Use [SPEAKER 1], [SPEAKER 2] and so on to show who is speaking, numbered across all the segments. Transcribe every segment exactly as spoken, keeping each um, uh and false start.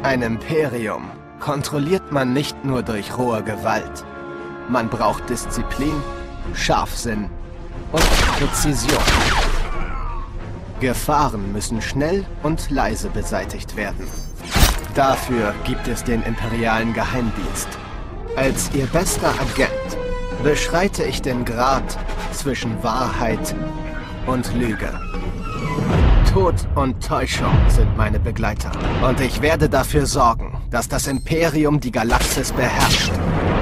[SPEAKER 1] Ein Imperium kontrolliert man nicht nur durch rohe Gewalt. Man braucht Disziplin, Scharfsinn und Präzision. Gefahren müssen schnell und leise beseitigt werden. Dafür gibt es den imperialen Geheimdienst. Als ihr bester Agent beschreite ich den Grat zwischen Wahrheit und Lüge. Tod und Täuschung sind meine Begleiter. Und ich werde dafür sorgen, dass das Imperium die Galaxis beherrscht.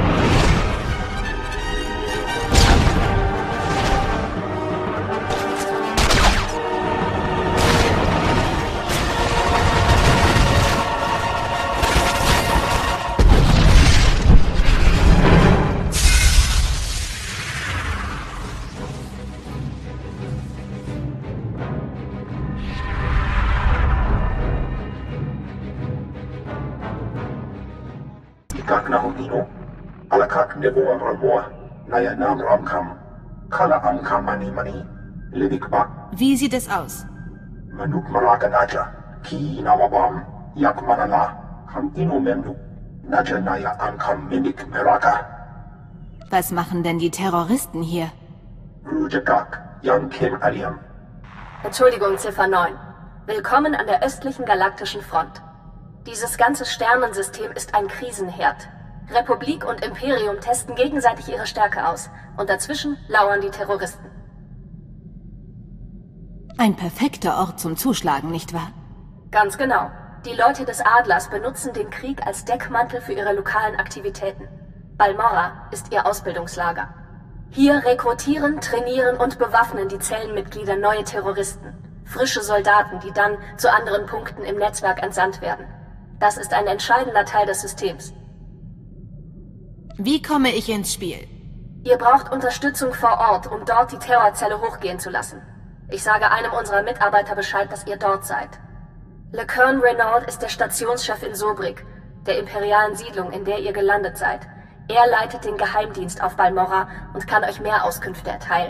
[SPEAKER 2] Wie sieht es aus? Was machen denn die Terroristen hier?
[SPEAKER 3] Entschuldigung, Ziffer neun. Willkommen an der östlichen galaktischen Front. Dieses ganze Sternensystem ist ein Krisenherd. Republik und Imperium testen gegenseitig ihre Stärke aus. Und dazwischen lauern die Terroristen.
[SPEAKER 2] Ein perfekter Ort zum Zuschlagen, nicht wahr?
[SPEAKER 3] Ganz genau. Die Leute des Adlers benutzen den Krieg als Deckmantel für ihre lokalen Aktivitäten. Balmorra ist ihr Ausbildungslager. Hier rekrutieren, trainieren und bewaffnen die Zellenmitglieder neue Terroristen. Frische Soldaten, die dann zu anderen Punkten im Netzwerk entsandt werden. Das ist ein entscheidender Teil des Systems.
[SPEAKER 2] Wie komme ich ins Spiel?
[SPEAKER 3] Ihr braucht Unterstützung vor Ort, um dort die Terrorzelle hochgehen zu lassen. Ich sage einem unserer Mitarbeiter Bescheid, dass ihr dort seid. LeCurn Renault ist der Stationschef in Sobrik, der imperialen Siedlung, in der ihr gelandet seid. Er leitet den Geheimdienst auf Balmorra und kann euch mehr Auskünfte erteilen.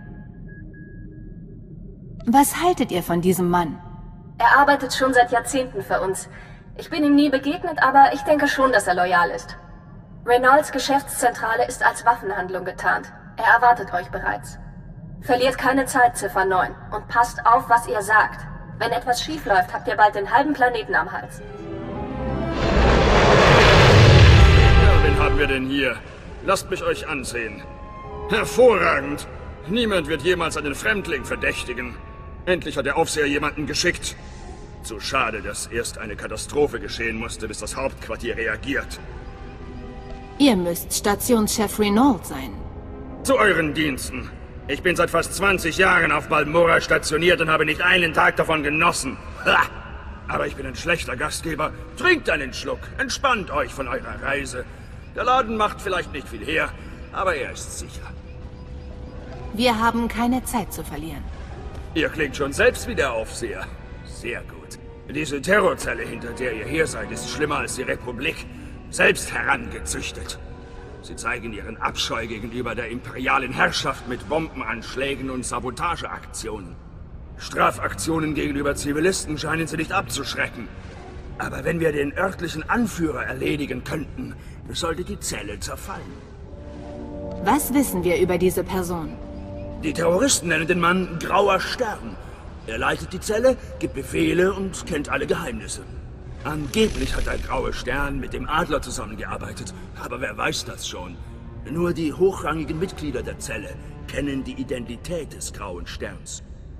[SPEAKER 2] Was haltet ihr von diesem Mann?
[SPEAKER 3] Er arbeitet schon seit Jahrzehnten für uns. Ich bin ihm nie begegnet, aber ich denke schon, dass er loyal ist. Renaults Geschäftszentrale ist als Waffenhandlung getarnt. Er erwartet euch bereits. Verliert keine Zeit, Ziffer neun, und passt auf, was ihr sagt. Wenn etwas schief läuft, habt ihr bald den halben Planeten am Hals.
[SPEAKER 4] Ja, wen haben wir denn hier? Lasst mich euch ansehen. Hervorragend! Niemand wird jemals einen Fremdling verdächtigen. Endlich hat der Aufseher jemanden geschickt. Zu schade, dass erst eine Katastrophe geschehen musste, bis das Hauptquartier reagiert.
[SPEAKER 2] Ihr müsst Stationschef Renault sein.
[SPEAKER 4] Zu euren Diensten. Ich bin seit fast zwanzig Jahren auf Balmorra stationiert und habe nicht einen Tag davon genossen. Ha! Aber ich bin ein schlechter Gastgeber. Trinkt einen Schluck. Entspannt euch von eurer Reise. Der Laden macht vielleicht nicht viel her, aber er ist sicher.
[SPEAKER 2] Wir haben keine Zeit zu verlieren.
[SPEAKER 4] Ihr klingt schon selbst wie der Aufseher. Sehr gut. Diese Terrorzelle, hinter der ihr her seid, ist schlimmer als die Republik. Selbst herangezüchtet. Sie zeigen ihren Abscheu gegenüber der imperialen Herrschaft mit Bombenanschlägen und Sabotageaktionen. Strafaktionen gegenüber Zivilisten scheinen sie nicht abzuschrecken. Aber wenn wir den örtlichen Anführer erledigen könnten, sollte die Zelle zerfallen.
[SPEAKER 2] Was wissen wir über diese Person?
[SPEAKER 4] Die Terroristen nennen den Mann Grauer Stern. Er leitet die Zelle, gibt Befehle und kennt alle Geheimnisse. Angeblich hat der Graue Stern mit dem Adler zusammengearbeitet, aber wer weiß das schon? Nur die hochrangigen Mitglieder der Zelle kennen die Identität des Grauen Sterns.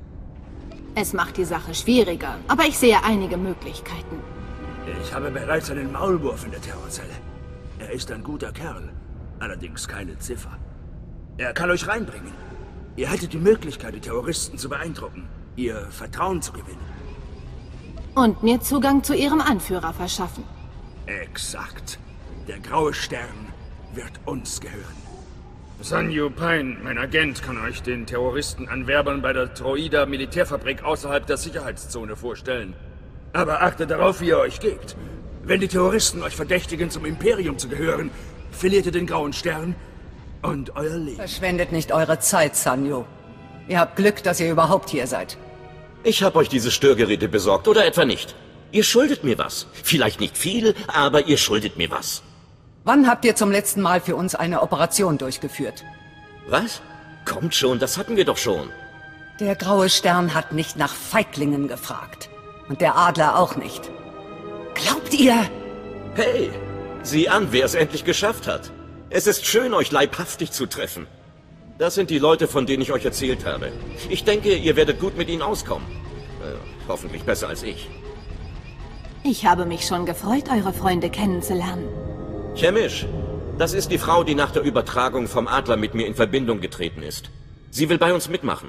[SPEAKER 2] Es macht die Sache schwieriger, aber ich sehe einige Möglichkeiten.
[SPEAKER 4] Ich habe bereits einen Maulwurf in der Terrorzelle. Er ist ein guter Kerl, allerdings keine Ziffer. Er kann euch reinbringen. Ihr hättet die Möglichkeit, die Terroristen zu beeindrucken, ihr Vertrauen zu gewinnen.
[SPEAKER 2] Und mir Zugang zu ihrem Anführer verschaffen.
[SPEAKER 4] Exakt. Der Graue Stern wird uns gehören. Sanyu Pine, mein Agent, kann euch den Terroristenanwerbern bei der Troida Militärfabrik außerhalb der Sicherheitszone vorstellen. Aber achtet darauf, wie ihr euch gebt. Wenn die Terroristen euch verdächtigen, zum Imperium zu gehören, verliert ihr den Grauen Stern und euer Leben.
[SPEAKER 5] Verschwendet nicht eure Zeit, Sanyu. Ihr habt Glück, dass ihr überhaupt hier seid.
[SPEAKER 6] Ich habe euch diese Störgeräte besorgt, oder etwa nicht? Ihr schuldet mir was. Vielleicht nicht viel, aber ihr schuldet mir was.
[SPEAKER 5] Wann habt ihr zum letzten Mal für uns eine Operation durchgeführt?
[SPEAKER 6] Was? Kommt schon, das hatten wir doch schon.
[SPEAKER 5] Der Graue Stern hat nicht nach Feiglingen gefragt. Und der Adler auch nicht. Glaubt ihr?
[SPEAKER 6] Hey, sieh an, wer es endlich geschafft hat. Es ist schön, euch leibhaftig zu treffen. Das sind die Leute, von denen ich euch erzählt habe. Ich denke, ihr werdet gut mit ihnen auskommen. Äh, hoffentlich besser als ich.
[SPEAKER 2] Ich habe mich schon gefreut, eure Freunde kennenzulernen.
[SPEAKER 6] Chemisch, das ist die Frau, die nach der Übertragung vom Adler mit mir in Verbindung getreten ist. Sie will bei uns mitmachen.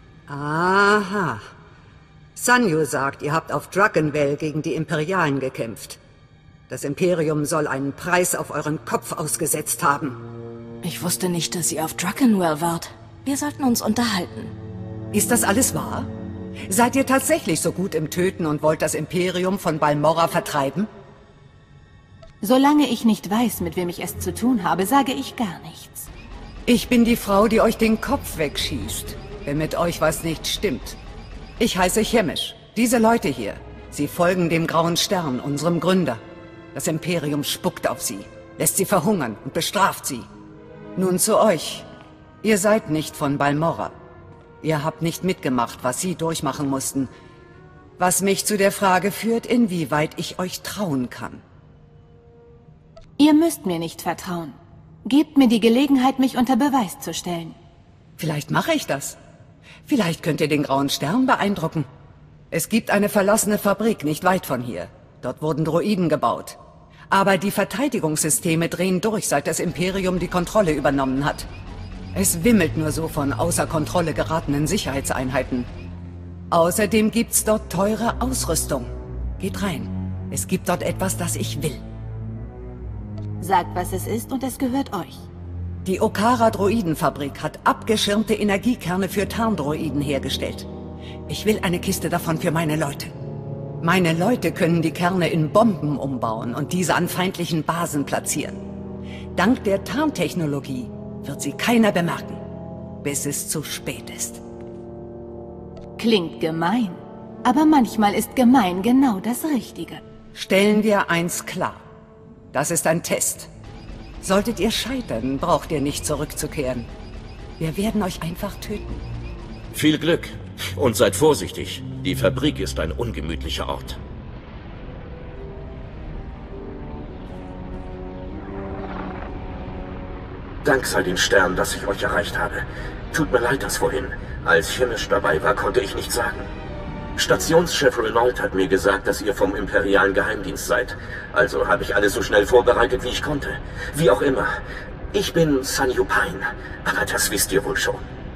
[SPEAKER 5] Aha. Sanyo sagt, ihr habt auf Dragonvale gegen die Imperialen gekämpft. Das Imperium soll einen Preis auf euren Kopf ausgesetzt haben.
[SPEAKER 7] Ich wusste nicht, dass ihr auf Dragonvale wart. Wir sollten uns unterhalten.
[SPEAKER 5] Ist das alles wahr? Seid ihr tatsächlich so gut im Töten und wollt das Imperium von Balmorra vertreiben?
[SPEAKER 2] Solange ich nicht weiß, mit wem ich es zu tun habe, sage ich gar nichts.
[SPEAKER 5] Ich bin die Frau, die euch den Kopf wegschießt, wenn mit euch was nicht stimmt. Ich heiße Chemisch. Diese Leute hier, sie folgen dem Grauen Stern, unserem Gründer. Das Imperium spuckt auf sie, lässt sie verhungern und bestraft sie. Nun zu euch. Ihr seid nicht von Balmorra. Ihr habt nicht mitgemacht, was sie durchmachen mussten. Was mich zu der Frage führt, inwieweit ich euch trauen kann.
[SPEAKER 2] Ihr müsst mir nicht vertrauen. Gebt mir die Gelegenheit, mich unter Beweis zu stellen.
[SPEAKER 5] Vielleicht mache ich das. Vielleicht könnt ihr den Grauen Stern beeindrucken. Es gibt eine verlassene Fabrik nicht weit von hier. Dort wurden Droiden gebaut. Aber die Verteidigungssysteme drehen durch, seit das Imperium die Kontrolle übernommen hat. Es wimmelt nur so von außer Kontrolle geratenen Sicherheitseinheiten. Außerdem gibt's dort teure Ausrüstung. Geht rein. Es gibt dort etwas, das ich will.
[SPEAKER 2] Sagt, was es ist, und es gehört euch.
[SPEAKER 5] Die Okara-Droidenfabrik hat abgeschirmte Energiekerne für Tarndroiden hergestellt. Ich will eine Kiste davon für meine Leute. Meine Leute können die Kerne in Bomben umbauen und diese an feindlichen Basen platzieren. Dank der Tarntechnologie wird sie keiner bemerken, bis es zu spät ist.
[SPEAKER 2] Klingt gemein, aber manchmal ist gemein genau das Richtige.
[SPEAKER 5] Stellen wir eins klar. Das ist ein Test. Solltet ihr scheitern, braucht ihr nicht zurückzukehren. Wir werden euch einfach töten.
[SPEAKER 6] Viel Glück und seid vorsichtig. Die Fabrik ist ein ungemütlicher Ort. Dank sei den Sternen, dass ich euch erreicht habe. Tut mir leid, dass vorhin, als Chemisch dabei war, konnte ich nichts sagen. Stationschef Renault hat mir gesagt, dass ihr vom imperialen Geheimdienst seid. Also habe ich alles so schnell vorbereitet, wie ich konnte. Wie auch immer. Ich bin Sanyo Pine, aber das wisst ihr wohl schon.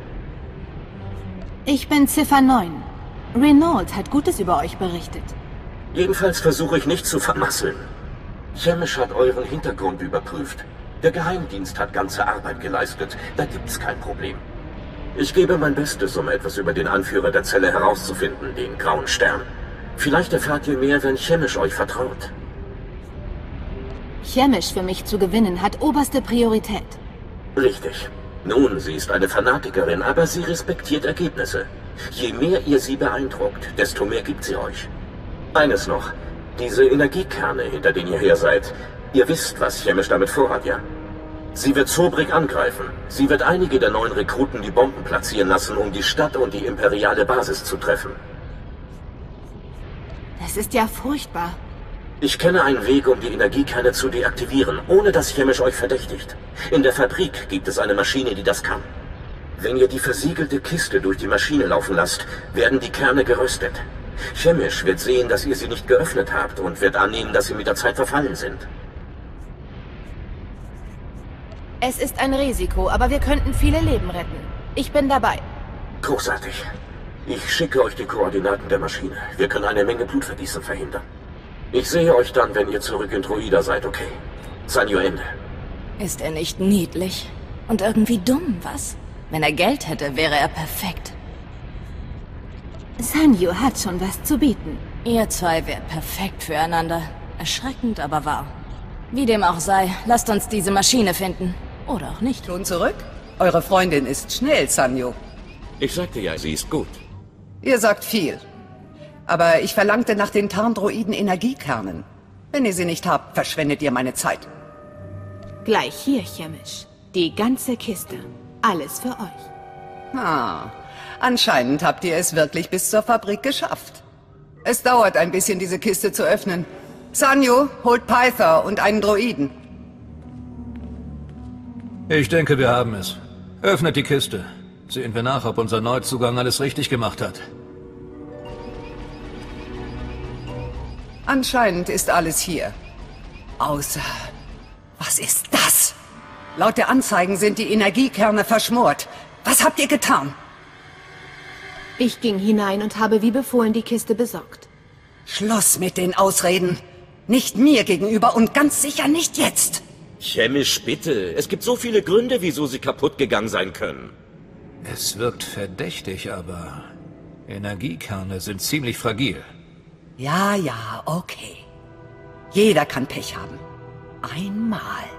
[SPEAKER 2] Ich bin Ziffer neun. Renault hat Gutes über euch berichtet.
[SPEAKER 6] Jedenfalls versuche ich nicht zu vermasseln. Chemisch hat euren Hintergrund überprüft. Der Geheimdienst hat ganze Arbeit geleistet. Da gibt's kein Problem. Ich gebe mein Bestes, um etwas über den Anführer der Zelle herauszufinden, den Grauen Stern. Vielleicht erfahrt ihr mehr, wenn Chemisch euch vertraut.
[SPEAKER 2] Chemisch für mich zu gewinnen hat oberste Priorität.
[SPEAKER 6] Richtig. Nun, sie ist eine Fanatikerin, aber sie respektiert Ergebnisse. Je mehr ihr sie beeindruckt, desto mehr gibt sie euch. Eines noch. Diese Energiekerne, hinter denen ihr her seid. Ihr wisst, was Chemisch damit vorhat, ja? Sie wird Zobrik angreifen. Sie wird einige der neuen Rekruten die Bomben platzieren lassen, um die Stadt und die imperiale Basis zu treffen.
[SPEAKER 2] Das ist ja furchtbar.
[SPEAKER 6] Ich kenne einen Weg, um die Energiekerne zu deaktivieren, ohne dass Chemisch euch verdächtigt. In der Fabrik gibt es eine Maschine, die das kann. Wenn ihr die versiegelte Kiste durch die Maschine laufen lasst, werden die Kerne geröstet. Chemisch wird sehen, dass ihr sie nicht geöffnet habt und wird annehmen, dass sie mit der Zeit verfallen sind.
[SPEAKER 2] Es ist ein Risiko, aber wir könnten viele Leben retten. Ich bin dabei.
[SPEAKER 6] Großartig. Ich schicke euch die Koordinaten der Maschine. Wir können eine Menge Blutvergießen verhindern. Ich sehe euch dann, wenn ihr zurück in Droida seid, okay? Sanyo, Ende.
[SPEAKER 7] Ist er nicht niedlich? Und irgendwie dumm, was? Wenn er Geld hätte, wäre er perfekt.
[SPEAKER 2] Sanyo hat schon was zu bieten.
[SPEAKER 7] Ihr zwei wärt perfekt füreinander. Erschreckend, aber wahr. Wie dem auch sei, lasst uns diese Maschine finden. Oder auch nicht.
[SPEAKER 5] Schon zurück? Eure Freundin ist schnell, Sanyo.
[SPEAKER 6] Ich sagte ja, sie ist gut.
[SPEAKER 5] Ihr sagt viel. Aber ich verlangte nach den Tarndroiden Energiekernen. Wenn ihr sie nicht habt, verschwendet ihr meine Zeit.
[SPEAKER 2] Gleich hier, Chemisch. Die ganze Kiste. Alles für euch.
[SPEAKER 5] Ah, anscheinend habt ihr es wirklich bis zur Fabrik geschafft. Es dauert ein bisschen, diese Kiste zu öffnen. Sanyo, holt Pythor und einen Droiden.
[SPEAKER 8] Ich denke, wir haben es. Öffnet die Kiste. Sehen wir nach, ob unser Neuzugang alles richtig gemacht hat.
[SPEAKER 5] Anscheinend ist alles hier. Außer... Was ist das? Laut der Anzeigen sind die Energiekerne verschmort. Was habt ihr getan?
[SPEAKER 2] Ich ging hinein und habe wie befohlen die Kiste besorgt.
[SPEAKER 5] Schluss mit den Ausreden. Nicht mir gegenüber und ganz sicher nicht jetzt.
[SPEAKER 6] Chemisch, bitte. Es gibt so viele Gründe, wieso sie kaputt gegangen sein können.
[SPEAKER 8] Es wirkt verdächtig, aber Energiekerne sind ziemlich fragil.
[SPEAKER 5] Ja, ja, okay. Jeder kann Pech haben. Einmal.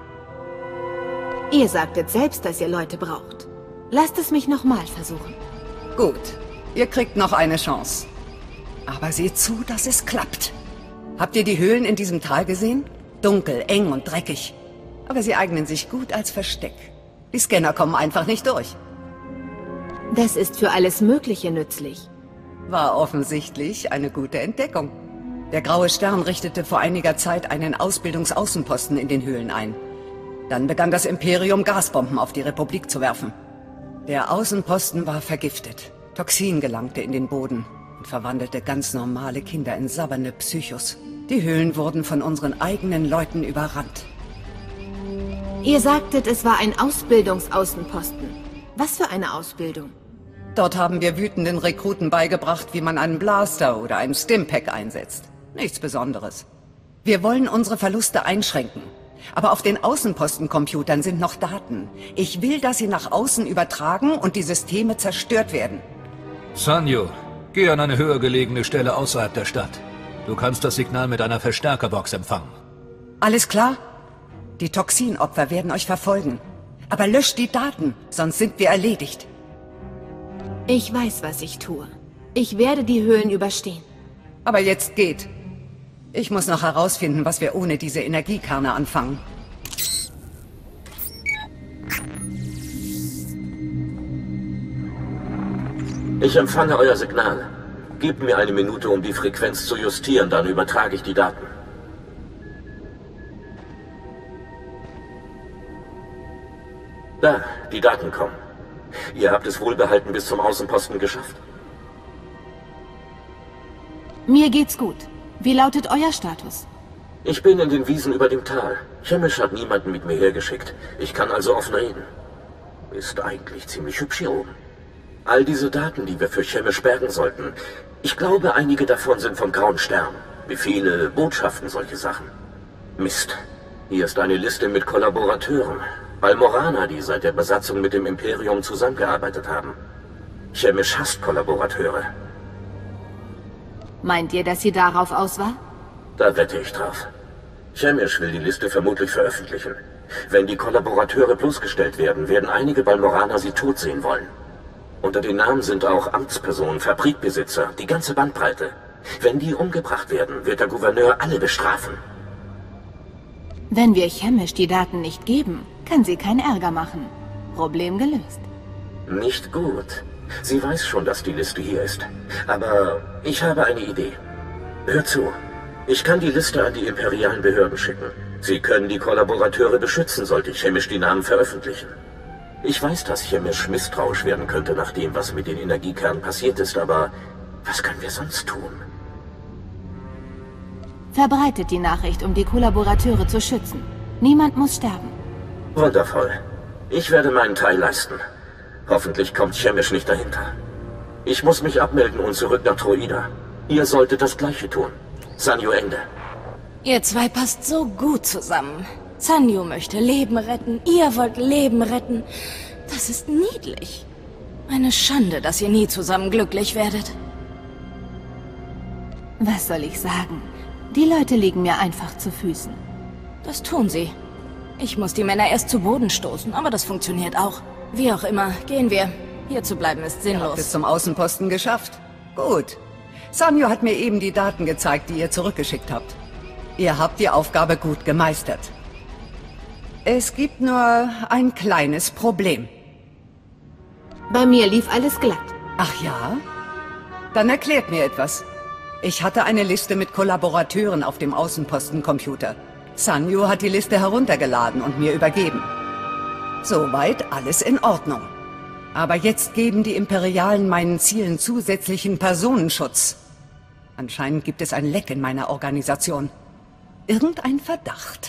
[SPEAKER 2] Ihr sagtet selbst, dass ihr Leute braucht. Lasst es mich nochmal versuchen.
[SPEAKER 5] Gut, ihr kriegt noch eine Chance. Aber seht zu, dass es klappt. Habt ihr die Höhlen in diesem Tal gesehen? Dunkel, eng und dreckig. Aber sie eignen sich gut als Versteck. Die Scanner kommen einfach nicht durch.
[SPEAKER 2] Das ist für alles Mögliche nützlich.
[SPEAKER 5] War offensichtlich eine gute Entdeckung. Der Graue Stern richtete vor einiger Zeit einen Ausbildungsaußenposten in den Höhlen ein. Dann begann das Imperium, Gasbomben auf die Republik zu werfen. Der Außenposten war vergiftet. Toxin gelangte in den Boden und verwandelte ganz normale Kinder in sabbernde Psychos. Die Höhlen wurden von unseren eigenen Leuten überrannt.
[SPEAKER 2] Ihr sagtet, es war ein Ausbildungsaußenposten. Was für eine Ausbildung?
[SPEAKER 5] Dort haben wir wütenden Rekruten beigebracht, wie man einen Blaster oder einen Stimpack einsetzt. Nichts Besonderes. Wir wollen unsere Verluste einschränken. Aber auf den Außenpostencomputern sind noch Daten. Ich will, dass sie nach außen übertragen und die Systeme zerstört werden.
[SPEAKER 8] Sanyo, geh an eine höher gelegene Stelle außerhalb der Stadt. Du kannst das Signal mit einer Verstärkerbox empfangen.
[SPEAKER 5] Alles klar? Die Toxinopfer werden euch verfolgen. Aber löscht die Daten, sonst sind wir erledigt.
[SPEAKER 2] Ich weiß, was ich tue. Ich werde die Höhlen überstehen.
[SPEAKER 5] Aber jetzt geht. Ich muss noch herausfinden, was wir ohne diese Energiekerne anfangen.
[SPEAKER 6] Ich empfange euer Signal. Gebt mir eine Minute, um die Frequenz zu justieren, dann übertrage ich die Daten. Da, die Daten kommen. Ihr habt es wohlbehalten bis zum Außenposten geschafft.
[SPEAKER 2] Mir geht's gut. Wie lautet euer Status?
[SPEAKER 6] Ich bin in den Wiesen über dem Tal. Chemisch hat niemanden mit mir hergeschickt. Ich kann also offen reden. Ist eigentlich ziemlich hübsch hier oben. All diese Daten, die wir für Chemisch bergen sollten. Ich glaube, einige davon sind vom Grauen Stern. Befehle, Botschaften, solche Sachen. Mist. Hier ist eine Liste mit Kollaborateuren. Balmoraner, die seit der Besatzung mit dem Imperium zusammengearbeitet haben. Chemisch hasst Kollaborateure.
[SPEAKER 2] Meint ihr, dass sie darauf aus war?
[SPEAKER 6] Da wette ich drauf. Chemisch will die Liste vermutlich veröffentlichen. Wenn die Kollaborateure bloßgestellt werden, werden einige Balmoraner sie tot sehen wollen. Unter den Namen sind auch Amtspersonen, Fabrikbesitzer, die ganze Bandbreite. Wenn die umgebracht werden, wird der Gouverneur alle bestrafen.
[SPEAKER 2] Wenn wir Chemisch die Daten nicht geben, kann sie keinen Ärger machen. Problem gelöst.
[SPEAKER 6] Nicht gut. Sie weiß schon, dass die Liste hier ist. Aber ich habe eine Idee. Hört zu. Ich kann die Liste an die imperialen Behörden schicken. Sie können die Kollaborateure beschützen, sollte Chemisch die Namen veröffentlichen. Ich weiß, dass Chemisch misstrauisch werden könnte nach dem, was mit den Energiekernen passiert ist, aber was können wir sonst tun?
[SPEAKER 2] Verbreitet die Nachricht, um die Kollaborateure zu schützen. Niemand muss sterben.
[SPEAKER 6] Wundervoll. Ich werde meinen Teil leisten. Hoffentlich kommt Chemisch nicht dahinter. Ich muss mich abmelden und zurück nach Troida. Ihr solltet das Gleiche tun. Sanyo, Ende.
[SPEAKER 7] Ihr zwei passt so gut zusammen. Sanyo möchte Leben retten, ihr wollt Leben retten. Das ist niedlich. Eine Schande, dass ihr nie zusammen glücklich werdet.
[SPEAKER 2] Was soll ich sagen? Die Leute liegen mir einfach zu Füßen.
[SPEAKER 7] Das tun sie. Ich muss die Männer erst zu Boden stoßen, aber das funktioniert auch. Wie auch immer, gehen wir. Hier zu bleiben ist
[SPEAKER 5] Ihr habt
[SPEAKER 7] sinnlos.
[SPEAKER 5] es zum Außenposten geschafft. Gut. Sanyo hat mir eben die Daten gezeigt, die ihr zurückgeschickt habt. Ihr habt die Aufgabe gut gemeistert. Es gibt nur ein kleines Problem.
[SPEAKER 2] Bei mir lief alles glatt.
[SPEAKER 5] Ach ja? Dann erklärt mir etwas. Ich hatte eine Liste mit Kollaborateuren auf dem Außenpostencomputer. Sanyo hat die Liste heruntergeladen und mir übergeben. Soweit alles in Ordnung. Aber jetzt geben die Imperialen meinen Zielen zusätzlichen Personenschutz. Anscheinend gibt es ein Leck in meiner Organisation. Irgendein Verdacht.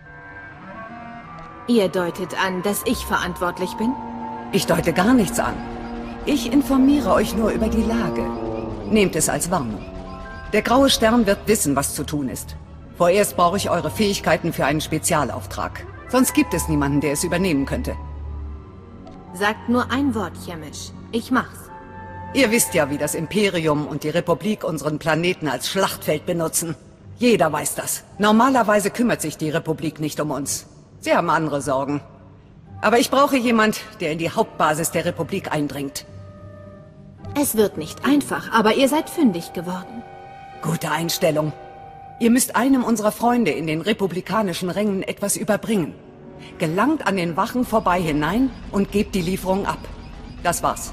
[SPEAKER 2] Ihr deutet an, dass ich verantwortlich bin?
[SPEAKER 5] Ich deute gar nichts an. Ich informiere euch nur über die Lage. Nehmt es als Warnung. Der Graue Stern wird wissen, was zu tun ist. Vorerst brauche ich eure Fähigkeiten für einen Spezialauftrag. Sonst gibt es niemanden, der es übernehmen könnte.
[SPEAKER 2] Sagt nur ein Wort, Chemisch. Ich mach's.
[SPEAKER 5] Ihr wisst ja, wie das Imperium und die Republik unseren Planeten als Schlachtfeld benutzen. Jeder weiß das. Normalerweise kümmert sich die Republik nicht um uns. Sie haben andere Sorgen. Aber ich brauche jemand, der in die Hauptbasis der Republik eindringt.
[SPEAKER 2] Es wird nicht einfach, aber ihr seid fündig geworden.
[SPEAKER 5] Gute Einstellung. Ihr müsst einem unserer Freunde in den republikanischen Rängen etwas überbringen. Gelangt an den Wachen vorbei hinein und gebt die Lieferung ab. Das war's.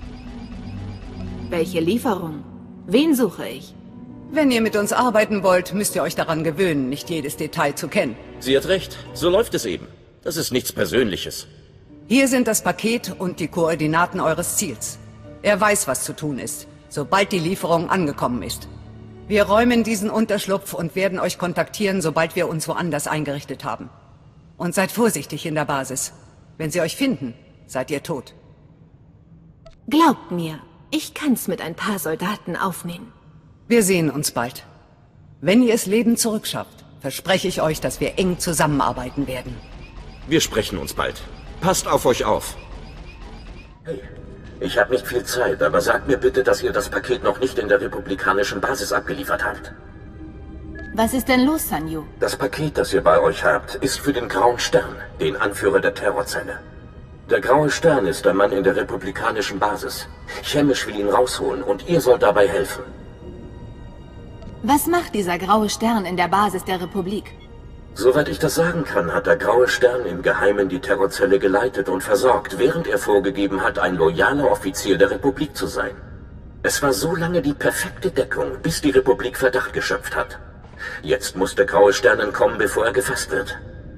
[SPEAKER 2] Welche Lieferung? Wen suche ich?
[SPEAKER 5] Wenn ihr mit uns arbeiten wollt, müsst ihr euch daran gewöhnen, nicht jedes Detail zu kennen.
[SPEAKER 6] Sie hat recht. So läuft es eben. Das ist nichts Persönliches.
[SPEAKER 5] Hier sind das Paket und die Koordinaten eures Ziels. Er weiß, was zu tun ist, sobald die Lieferung angekommen ist. Wir räumen diesen Unterschlupf und werden euch kontaktieren, sobald wir uns woanders eingerichtet haben. Und seid vorsichtig in der Basis. Wenn sie euch finden, seid ihr tot.
[SPEAKER 2] Glaubt mir, ich kann's mit ein paar Soldaten aufnehmen.
[SPEAKER 5] Wir sehen uns bald. Wenn ihr es lebend zurückschafft, verspreche ich euch, dass wir eng zusammenarbeiten werden.
[SPEAKER 6] Wir sprechen uns bald. Passt auf euch auf. Hey, ich habe nicht viel Zeit, aber sagt mir bitte, dass ihr das Paket noch nicht in der republikanischen Basis abgeliefert habt.
[SPEAKER 2] Was ist denn los, Sanyo?
[SPEAKER 6] Das Paket, das ihr bei euch habt, ist für den Grauen Stern, den Anführer der Terrorzelle. Der Graue Stern ist der Mann in der republikanischen Basis. Chemisch will ihn rausholen und ihr sollt dabei helfen.
[SPEAKER 2] Was macht dieser Graue Stern in der Basis der Republik?
[SPEAKER 6] Soweit ich das sagen kann, hat der Graue Stern im Geheimen die Terrorzelle geleitet und versorgt, während er vorgegeben hat, ein loyaler Offizier der Republik zu sein. Es war so lange die perfekte Deckung, bis die Republik Verdacht geschöpft hat. Jetzt muss der Graue Stern entkommen, bevor er gefasst wird.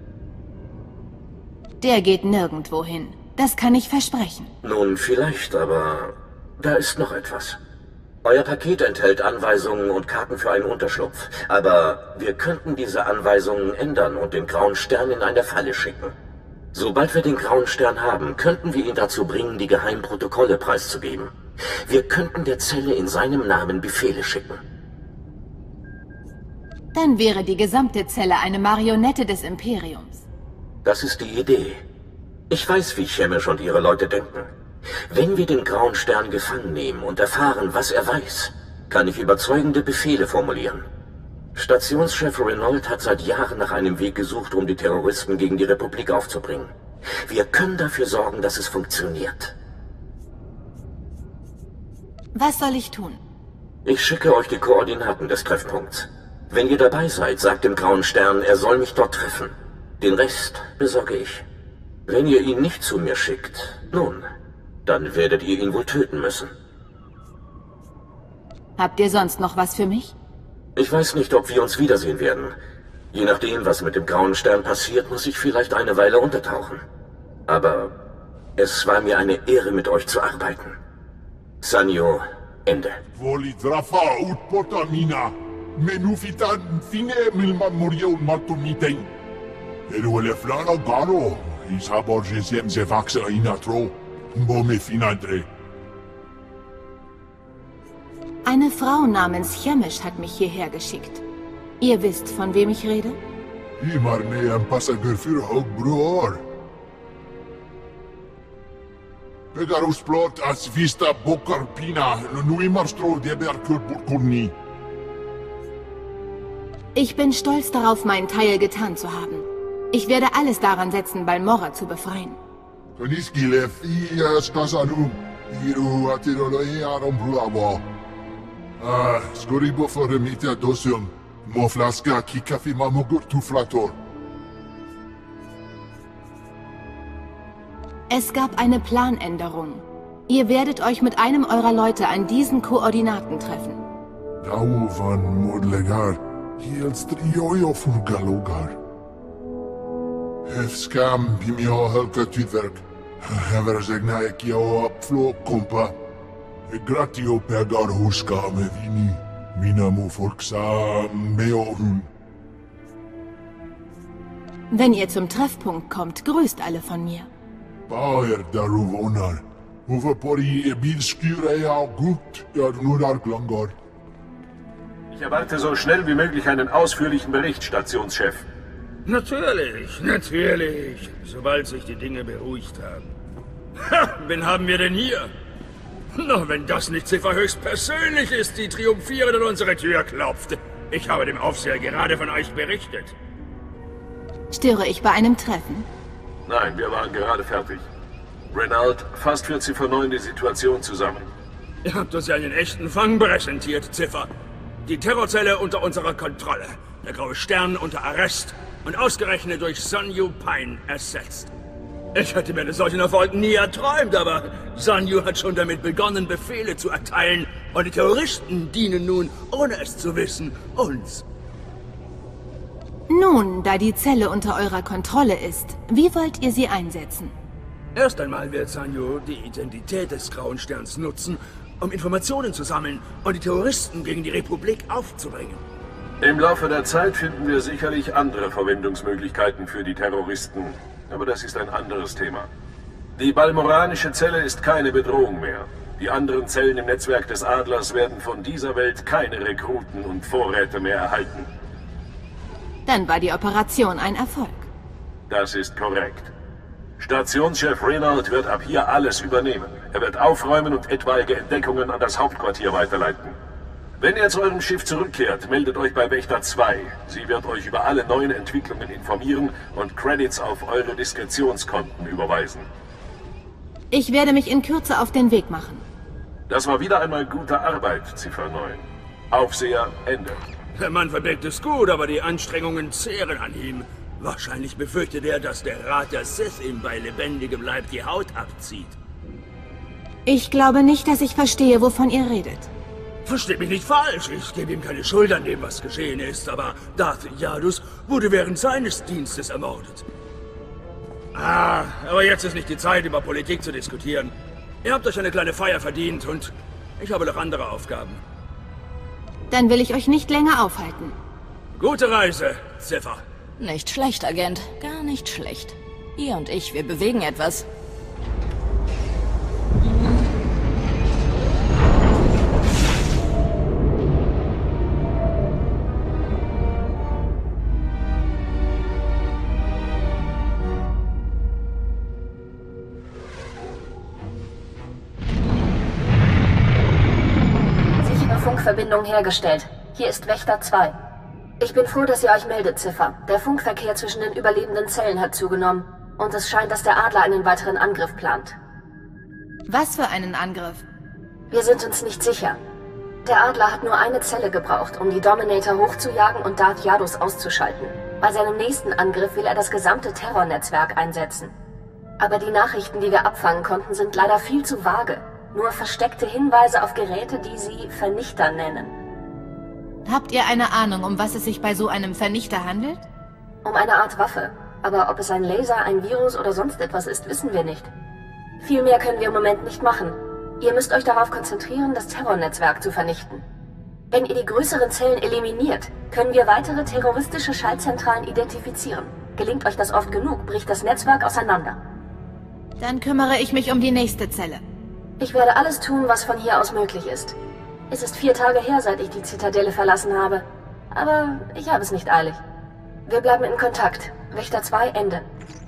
[SPEAKER 2] Der geht nirgendwo hin. Das kann ich versprechen.
[SPEAKER 6] Nun, vielleicht, aber da ist noch etwas. Euer Paket enthält Anweisungen und Karten für einen Unterschlupf. Aber wir könnten diese Anweisungen ändern und den Grauen Stern in eine Falle schicken. Sobald wir den Grauen Stern haben, könnten wir ihn dazu bringen, die geheimen Protokolle preiszugeben. Wir könnten der Zelle in seinem Namen Befehle schicken.
[SPEAKER 2] Dann wäre die gesamte Zelle eine Marionette des Imperiums.
[SPEAKER 6] Das ist die Idee. Ich weiß, wie Chemisch und ihre Leute denken. Wenn wir den Grauen Stern gefangen nehmen und erfahren, was er weiß, kann ich überzeugende Befehle formulieren. Stationschef Renault hat seit Jahren nach einem Weg gesucht, um die Terroristen gegen die Republik aufzubringen. Wir können dafür sorgen, dass es funktioniert.
[SPEAKER 2] Was soll ich tun?
[SPEAKER 6] Ich schicke euch die Koordinaten des Treffpunkts. Wenn ihr dabei seid, sagt dem Grauen Stern, er soll mich dort treffen. Den Rest besorge ich. Wenn ihr ihn nicht zu mir schickt, nun, dann werdet ihr ihn wohl töten müssen.
[SPEAKER 2] Habt ihr sonst noch was für mich?
[SPEAKER 6] Ich weiß nicht, ob wir uns wiedersehen werden. Je nachdem, was mit dem Grauen Stern passiert, muss ich vielleicht eine Weile untertauchen. Aber es war mir eine Ehre, mit euch zu arbeiten. Sanyo, Ende.
[SPEAKER 2] Eine Frau namens Chemisch hat mich hierher geschickt. Ihr wisst, von wem ich rede? Ich bin stolz darauf, meinen Teil getan zu haben. Ich werde alles daran setzen, Balmorra zu befreien.
[SPEAKER 9] Ah, skoribo för mitia dosium. Mo flaska kikafi mamogur tu flator.
[SPEAKER 2] Es gab eine Planänderung. Ihr werdet euch mit einem eurer Leute an diesen Koordinaten treffen.
[SPEAKER 9] Dau van modlegar. Helt triojo furgalogar. Hefskam bimio helka tyverk. Heverzegna ekio apflo kompa. Gratio pegar huska me vini. Minamu folksa meohun.
[SPEAKER 2] Wenn ihr zum Treffpunkt kommt, grüßt alle von mir.
[SPEAKER 9] Baer daruvonar. Hoeveel pori bilskure ja gut. Ja, nur dar klangor.
[SPEAKER 6] Ich erwarte so schnell wie möglich einen ausführlichen Bericht, Stationschef.
[SPEAKER 4] Natürlich, natürlich. Sobald sich die Dinge beruhigt haben. Ha, wen haben wir denn hier? Na, wenn das nicht Ziffer höchstpersönlich ist, die triumphierend an unsere Tür klopft. Ich habe dem Aufseher gerade von euch berichtet.
[SPEAKER 2] Störe ich bei einem Treffen?
[SPEAKER 6] Nein, wir waren gerade fertig. Renault, fasst für Ziffer neun die Situation zusammen.
[SPEAKER 4] Ihr habt uns ja einen echten Fang präsentiert, Ziffer. Die Terrorzelle unter unserer Kontrolle. Der graue Stern unter Arrest. Und ausgerechnet durch Sanyu Pine ersetzt. Ich hätte mir einen solchen Erfolg nie erträumt, aber Sanyu hat schon damit begonnen, Befehle zu erteilen. Und die Terroristen dienen nun, ohne es zu wissen, uns.
[SPEAKER 2] Nun, da die Zelle unter eurer Kontrolle ist, wie wollt ihr sie einsetzen?
[SPEAKER 4] Erst einmal wird Sanyu die Identität des Grauen Sterns nutzen, um Informationen zu sammeln und die Terroristen gegen die Republik aufzubringen.
[SPEAKER 6] Im Laufe der Zeit finden wir sicherlich andere Verwendungsmöglichkeiten für die Terroristen. Aber das ist ein anderes Thema. Die balmoranische Zelle ist keine Bedrohung mehr. Die anderen Zellen im Netzwerk des Adlers werden von dieser Welt keine Rekruten und Vorräte mehr erhalten.
[SPEAKER 2] Dann war die Operation ein Erfolg.
[SPEAKER 6] Das ist korrekt. Stationschef Renault wird ab hier alles übernehmen. Er wird aufräumen und etwaige Entdeckungen an das Hauptquartier weiterleiten. Wenn ihr zu eurem Schiff zurückkehrt, meldet euch bei Wächter zwei. Sie wird euch über alle neuen Entwicklungen informieren und Credits auf eure Diskretionskonten überweisen.
[SPEAKER 2] Ich werde mich in Kürze auf den Weg machen.
[SPEAKER 6] Das war wieder einmal gute Arbeit, Ziffer neun. Aufseher, Ende.
[SPEAKER 4] Der Mann verbirgt es gut, aber die Anstrengungen zehren an ihm. Wahrscheinlich befürchtet er, dass der Rat der Sith ihm bei lebendigem Leib die Haut abzieht.
[SPEAKER 2] Ich glaube nicht, dass ich verstehe, wovon ihr redet.
[SPEAKER 4] Versteht mich nicht falsch, ich gebe ihm keine Schuld an dem, was geschehen ist, aber Darth Yadus wurde während seines Dienstes ermordet. Ah, aber jetzt ist nicht die Zeit, über Politik zu diskutieren. Ihr habt euch eine kleine Feier verdient und ich habe noch andere Aufgaben.
[SPEAKER 2] Dann will ich euch nicht länger aufhalten.
[SPEAKER 4] Gute Reise, Ziffer.
[SPEAKER 7] Nicht schlecht, Agent. Gar nicht schlecht. Ihr und ich, wir bewegen etwas.
[SPEAKER 3] Funkverbindung hergestellt. Hier ist Wächter zwei. Ich bin froh, dass ihr euch meldet, Ziffer. Der Funkverkehr zwischen den überlebenden Zellen hat zugenommen. Und es scheint, dass der Adler einen weiteren Angriff plant.
[SPEAKER 2] Was für einen Angriff?
[SPEAKER 3] Wir sind uns nicht sicher. Der Adler hat nur eine Zelle gebraucht, um die Dominator hochzujagen und Darth Yadus auszuschalten. Bei seinem nächsten Angriff will er das gesamte Terrornetzwerk einsetzen. Aber die Nachrichten, die wir abfangen konnten, sind leider viel zu vage. Nur versteckte Hinweise auf Geräte, die sie Vernichter nennen.
[SPEAKER 2] Habt ihr eine Ahnung, um was es sich bei so einem Vernichter handelt?
[SPEAKER 3] Um eine Art Waffe. Aber ob es ein Laser, ein Virus oder sonst etwas ist, wissen wir nicht. Viel mehr können wir im Moment nicht machen. Ihr müsst euch darauf konzentrieren, das Terrornetzwerk zu vernichten. Wenn ihr die größeren Zellen eliminiert, können wir weitere terroristische Schaltzentralen identifizieren. Gelingt euch das oft genug, bricht das Netzwerk auseinander.
[SPEAKER 2] Dann kümmere ich mich um die nächste Zelle.
[SPEAKER 3] Ich werde alles tun, was von hier aus möglich ist. Es ist vier Tage her, seit ich die Zitadelle verlassen habe. Aber ich habe es nicht eilig. Wir bleiben in Kontakt. Wächter zwei, Ende.